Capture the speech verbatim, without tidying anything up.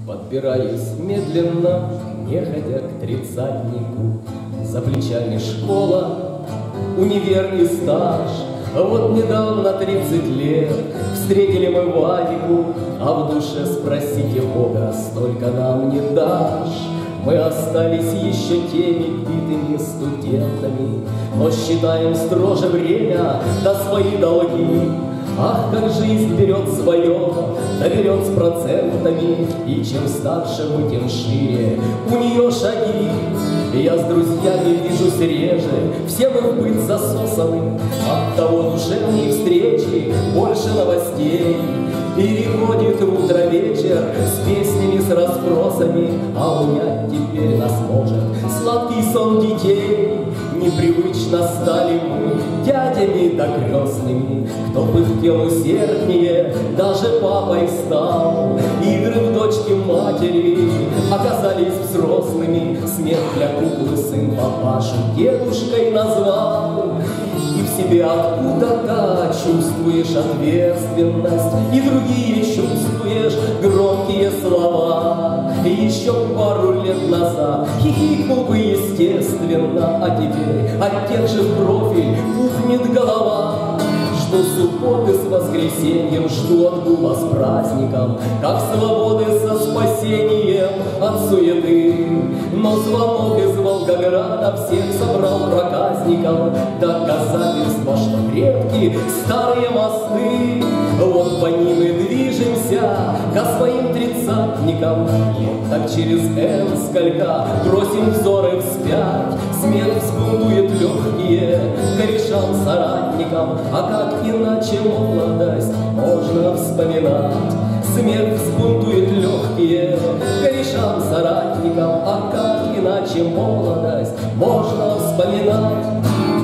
Подбираюсь медленно, неходя к тридцатнику. За плечами школа, универ и стаж. Вот недавно тридцать лет встретили мы Вадику, а в душе спросите Бога, столько нам не дашь. Мы остались еще теми битыми студентами, но считаем строже время да свои долги. Ах, как жизнь берет свое, да берет с процентами, и чем старше мы, тем шире у нее шаги. Я с друзьями вижусь реже, все мы в быт засосаны, оттого душевней встречи больше новостей. Переходит в утро вечер с песнями, с расспросами, а унять теперь нас может сладкий сон детей. Непривычно стали мы дядями да крестными, кто пыхтел усерднее, даже папой стал. Игры в дочки матери оказались взрослыми, смех для куклы сын папашу дедушкой назвал. И в себе откуда-то чувствуешь ответственность, и другие чувствуешь громкие слова. И еще пару лет назад хихикнул бы естественно, а теперь от тех же в профиль пухнет голова. Жду субботы с воскресеньем, жду отгула с праздником, как свободы со спасением от суеты. Но звонок из Волгограда всех собрал проказников, доказательство, что крепки старые мосты. Вот по ним и движемся ко своим тридцатникам, лет так через Н сколько бросим взоры вспять. Смех взбунтует легкие корешам-соратникам, а как иначе молодость можно вспоминать? Смех взбунтует легкие корешам-соратникам, а как иначе молодость можно вспоминать?